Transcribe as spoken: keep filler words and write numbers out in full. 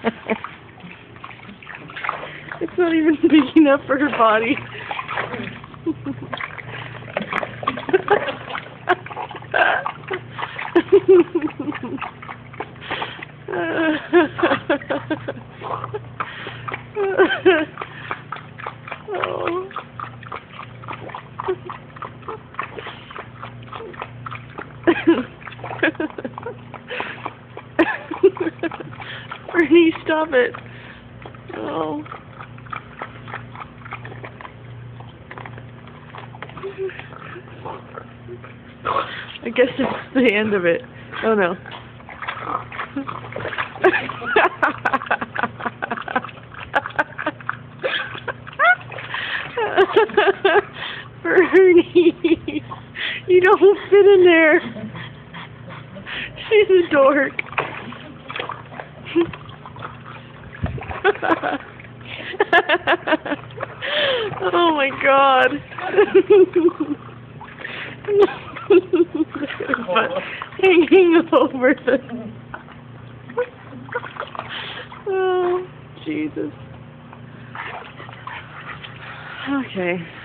It's not even big enough for her body. Oh. Bernie, stop it. Oh. I guess it's the end of it. Oh no. Bernie, you don't fit in there. She's a dork. Oh my god. Hanging over the... Oh, Jesus. Okay.